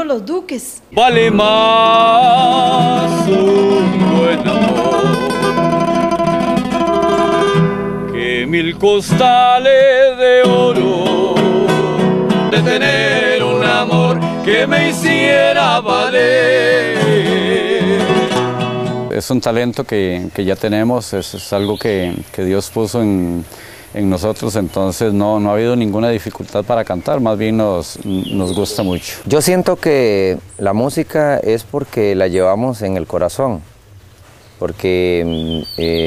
Los Duques. Vale más un buen amor que 1000 costales de oro, de tener un amor que me hiciera valer. Es un talento que ya tenemos, es algo que Dios puso en nosotros, entonces no ha habido ninguna dificultad para cantar, más bien nos gusta mucho. Yo siento que la música es porque la llevamos en el corazón, porque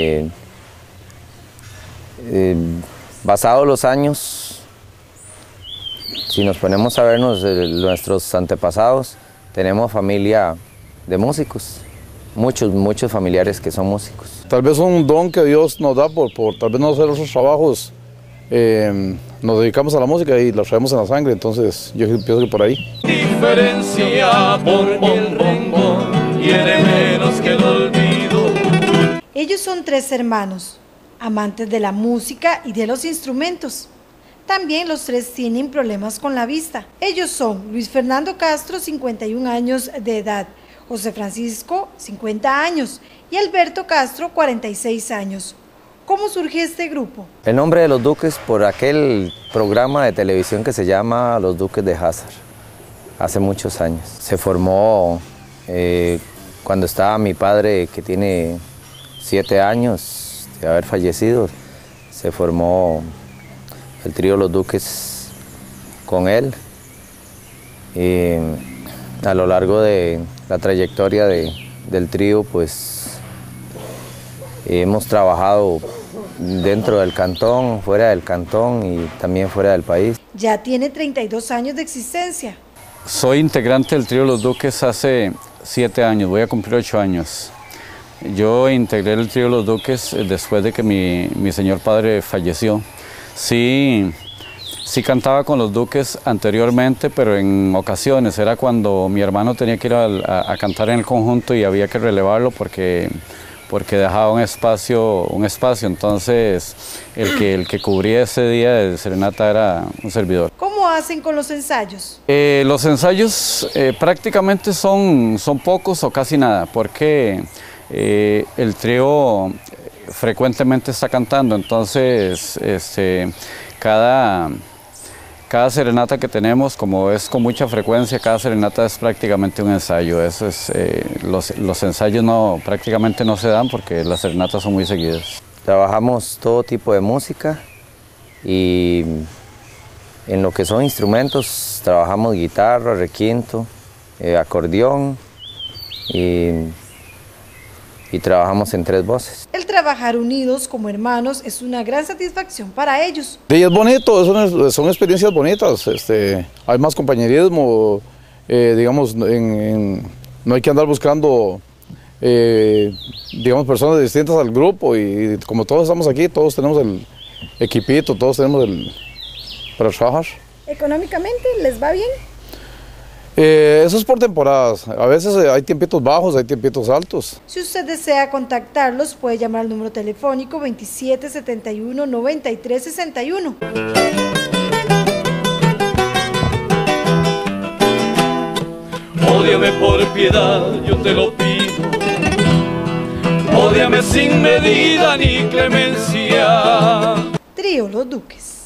pasados los años, si nos ponemos a vernos nuestros antepasados, tenemos familia de músicos, muchos familiares que son músicos. Tal vez un don que Dios nos da por tal vez no hacer otros trabajos, nos dedicamos a la música y la traemos en la sangre, entonces yo pienso que por ahí. Diferencia porque el rencor quiere menos que el olvido. Ellos son 3 hermanos, amantes de la música y de los instrumentos. También los 3 tienen problemas con la vista. Ellos son Luis Fernando Castro, 51 años de edad, José Francisco, 50 años, y Alberto Castro, 46 años. ¿Cómo surgió este grupo? El nombre de Los Duques por aquel programa de televisión que se llama Los Duques de Hazard, hace muchos años. Se formó cuando estaba mi padre, que tiene 7 años de haber fallecido. Se formó el trío Los Duques con él. Y a lo largo de la trayectoria del trío, pues hemos trabajado dentro del cantón, fuera del cantón y también fuera del país. Ya tiene 32 años de existencia. Soy integrante del trío Los Duques hace 7 años, voy a cumplir 8 años. Yo integré el trío Los Duques después de que mi señor padre falleció. Sí cantaba con Los Duques anteriormente, pero en ocasiones era cuando mi hermano tenía que ir a cantar en el conjunto y había que relevarlo porque dejaba un espacio, entonces el que cubría ese día de serenata era un servidor. ¿Cómo hacen con los ensayos? Los ensayos prácticamente son pocos o casi nada, porque el trío frecuentemente está cantando, entonces cada serenata que tenemos, como es con mucha frecuencia, cada serenata es prácticamente un ensayo. Eso es, los ensayos prácticamente no se dan porque las serenatas son muy seguidas. Trabajamos todo tipo de música y en lo que son instrumentos trabajamos guitarra, requinto, acordeón y trabajamos en 3 voces. El trabajar unidos como hermanos es una gran satisfacción para ellos. Sí, es bonito, son experiencias bonitas, hay más compañerismo, digamos, no hay que andar buscando, digamos, personas distintas al grupo y como todos estamos aquí, todos tenemos el equipito, todos tenemos para trabajar. ¿Económicamente les va bien? Eso es por temporadas, a veces hay tiempitos bajos, hay tiempitos altos. Si usted desea contactarlos, puede llamar al número telefónico 2771-9361. Ódiame por piedad, yo te lo pido. Ódiame sin medida ni clemencia. Trío Los Duques.